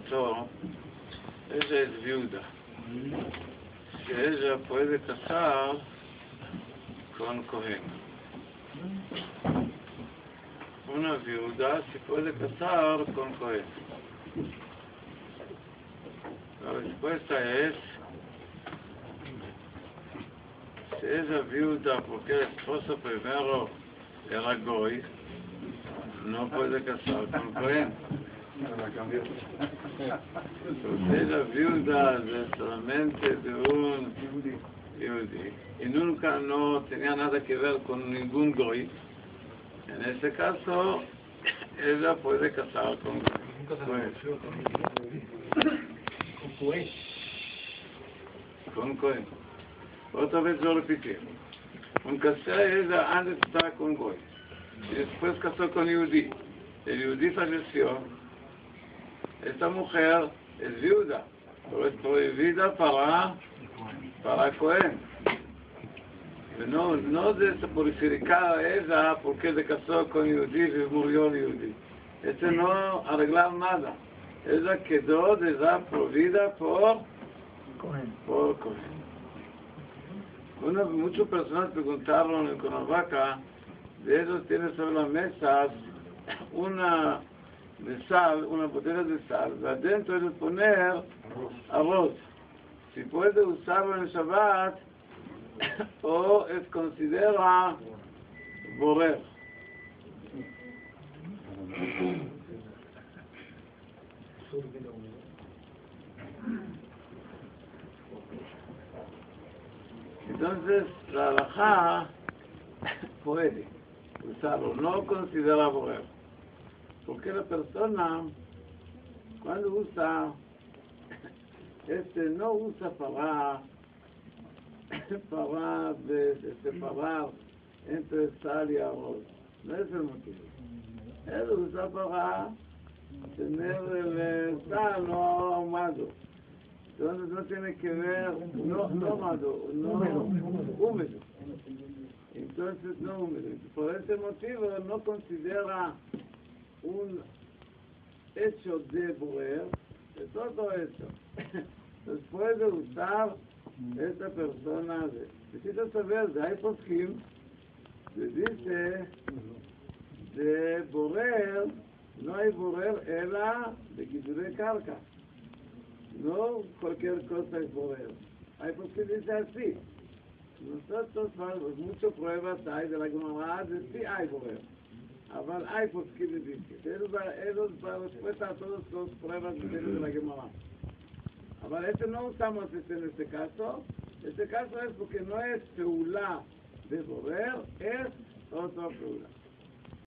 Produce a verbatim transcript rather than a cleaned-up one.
casó, ella es viuda. Si ella puede casar con Cohen. Una viuda si puede casar con Cohen. La respuesta es, si ella viuda porque el esposo primero era Goy, no puede casar con Cohen. Si ella viuda de solamente de un Yehudi y nunca no tenía nada que ver con ningún Goy, en ese caso ella puede casar con Cohen. Con Cohen. Otra vez lo repetimos. Un casé ella antes estaba con Goy y después casó con Yehudi. El Yehudi falleció. Esta mujer es viuda, pero es prohibida para, para Cohen. No, no desapurificar a ella porque se casó con Yehudi y murió Yehudi. Este no arreglar nada. Ella quedó desaprovida por Cohen. Por Cohen. Una, muchas personas preguntaron en Cuernavaca, de ellos tienen sobre la mesa una de sal, una botella de sal, adentro de poner arroz. Si puede usarlo en Shabbat o es considera borer. Entonces la halajá puede usarlo, no considera borer. Porque la persona, cuando usa, este no usa para, para de, de separar entre sal y arroz. No es el motivo. Él usa para tener el sal no ahumado. Entonces no tiene que ver, no, no ahumado, no húmedo. Entonces no húmedo. Por ese motivo no considera un hecho de borer, de todo eso. Entonces puede usar esta persona, de, necesita saber, de hay poskim, se dice de borer, no hay borer, era de quitar carga. No cualquier cosa es borer. Hay poskim dice así. Nosotros, muchas pruebas hay de la Gemara, de sí hay borer. אבל hay poskim de dice. Ellos para respuesta a todas las pruebas de la Gemara. Ahora, este no usamos este en este caso. Este caso es porque no es feulá de borer, es otra feulá.